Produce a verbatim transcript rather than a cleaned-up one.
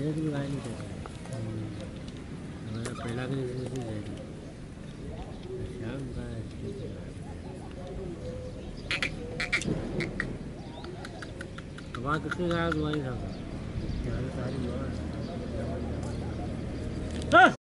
मेरे भी गाय नहीं देता हमारा पहला के बिजनेस नहीं जाएगी शाम का वहाँ कितनी गाय तुम्हारी था सारी